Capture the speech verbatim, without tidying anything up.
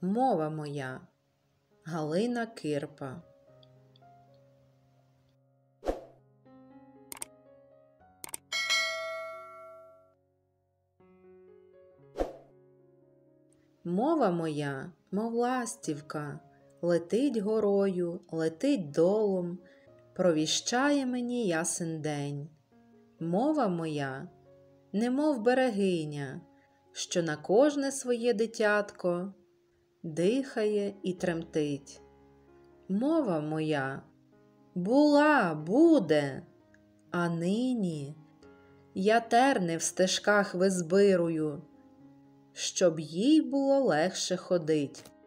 мова моя. Галина Кирпа. Мова моя, мов ластівка, летить горою, летить долом, провіщає мені ясен день. Мова моя, немов берегиня, що на кожне своє дитятко дихає і тремтить. Мова моя була, буде, а нині я терни в стежках визбирую, щоб їй було легше ходить.